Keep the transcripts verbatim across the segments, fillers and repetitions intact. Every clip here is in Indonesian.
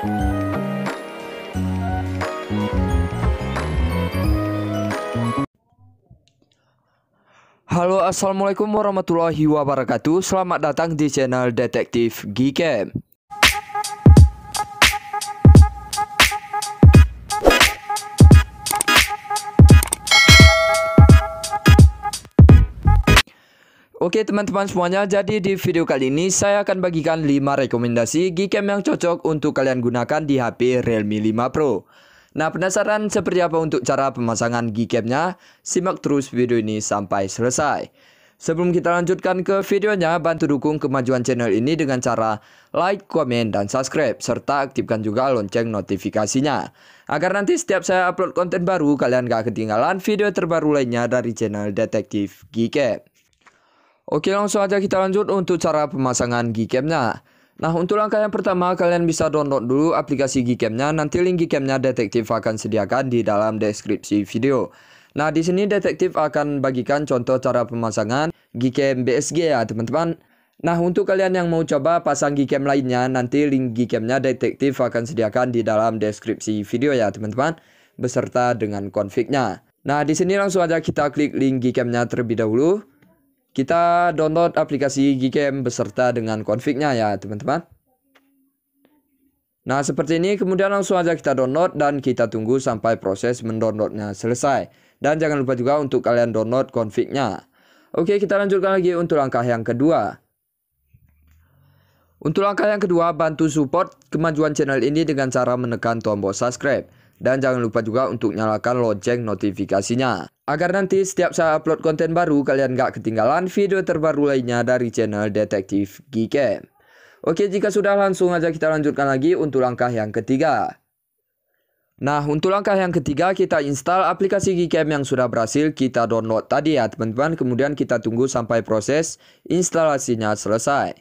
Halo, assalamualaikum warahmatullahi wabarakatuh. Selamat datang di channel Detektif Gcam. Oke teman-teman semuanya, jadi di video kali ini saya akan bagikan lima rekomendasi Gcam yang cocok untuk kalian gunakan di H P Realme lima Pro. Nah, penasaran seperti apa untuk cara pemasangan Gcam-nya? Simak terus video ini sampai selesai. Sebelum kita lanjutkan ke videonya, bantu dukung kemajuan channel ini dengan cara like, komen, dan subscribe, serta aktifkan juga lonceng notifikasinya, agar nanti setiap saya upload konten baru, kalian gak ketinggalan video terbaru lainnya dari channel Detektif Gcam. Oke, langsung aja kita lanjut untuk cara pemasangan Gcam-nya. Nah, untuk langkah yang pertama, kalian bisa download dulu aplikasi Gcam-nya. Nanti link Gcam-nya Detektif akan sediakan di dalam deskripsi video. Nah, di sini Detektif akan bagikan contoh cara pemasangan Gcam B S G ya, teman-teman. Nah, untuk kalian yang mau coba pasang Gcam lainnya, nanti link Gcam-nya Detektif akan sediakan di dalam deskripsi video ya, teman-teman, beserta dengan config-nya. Nah, di sini langsung aja kita klik link Gcam-nya terlebih dahulu. Kita download aplikasi Gcam beserta dengan config-nya ya teman-teman. Nah seperti ini, kemudian langsung aja kita download dan kita tunggu sampai proses mendownloadnya selesai. Dan jangan lupa juga untuk kalian download config-nya. Oke, kita lanjutkan lagi untuk langkah yang kedua. Untuk langkah yang kedua, bantu support kemajuan channel ini dengan cara menekan tombol subscribe. Dan jangan lupa juga untuk nyalakan lonceng notifikasinya, agar nanti setiap saya upload konten baru, kalian gak ketinggalan video terbaru lainnya dari channel Detektif Gcam. Oke, jika sudah, langsung aja kita lanjutkan lagi untuk langkah yang ketiga. Nah, untuk langkah yang ketiga, kita install aplikasi Gcam yang sudah berhasil kita download tadi ya teman-teman. Kemudian kita tunggu sampai proses instalasinya selesai.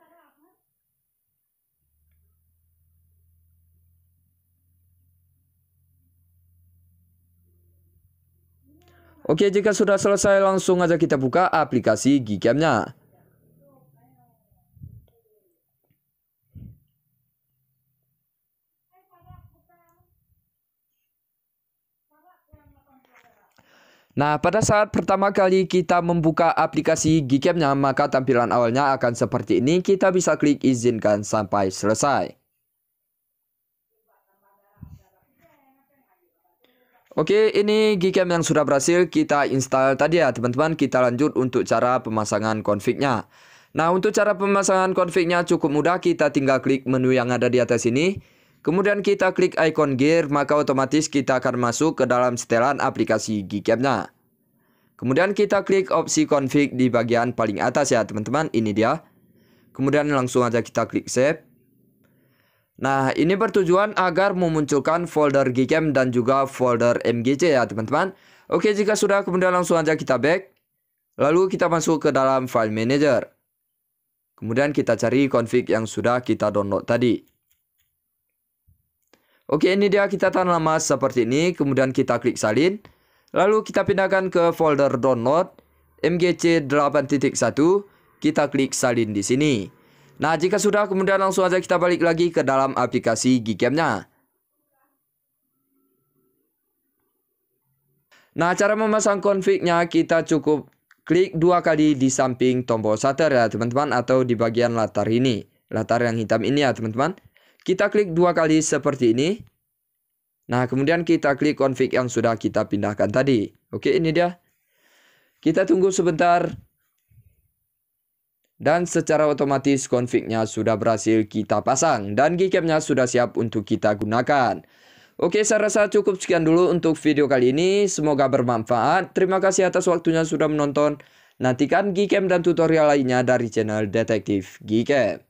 Oke, jika sudah selesai, langsung aja kita buka aplikasi Gcam-nya. Nah, pada saat pertama kali kita membuka aplikasi Gcam-nya, maka tampilan awalnya akan seperti ini. Kita bisa klik izinkan sampai selesai. Oke, ini Gcam yang sudah berhasil kita install tadi ya teman-teman. Kita lanjut untuk cara pemasangan config-nya. Nah, untuk cara pemasangan config-nya cukup mudah. Kita tinggal klik menu yang ada di atas ini. Kemudian kita klik icon gear, maka otomatis kita akan masuk ke dalam setelan aplikasi Gcam-nya. Kemudian kita klik opsi config di bagian paling atas ya teman-teman. Ini dia. Kemudian langsung aja kita klik save. Nah, ini bertujuan agar memunculkan folder Gcam dan juga folder M G C ya teman-teman. Oke, jika sudah, kemudian langsung aja kita back. Lalu kita masuk ke dalam file manager. Kemudian kita cari config yang sudah kita download tadi. Oke, ini dia, kita tahan lama seperti ini. Kemudian kita klik salin. Lalu kita pindahkan ke folder download M G C delapan titik satu. Kita klik salin di sini. Nah, jika sudah, kemudian langsung aja kita balik lagi ke dalam aplikasi Gcam-nya. Nah, cara memasang config-nya kita cukup klik dua kali di samping tombol shutter ya teman-teman, atau di bagian latar ini. Latar yang hitam ini ya teman-teman. Kita klik dua kali seperti ini. Nah, kemudian kita klik config yang sudah kita pindahkan tadi. Oke, ini dia. Kita tunggu sebentar. Dan secara otomatis config-nya sudah berhasil kita pasang. Dan Gcam-nya sudah siap untuk kita gunakan. Oke, saya rasa cukup sekian dulu untuk video kali ini. Semoga bermanfaat. Terima kasih atas waktunya sudah menonton. Nantikan Gcam dan tutorial lainnya dari channel Detektif Gcam.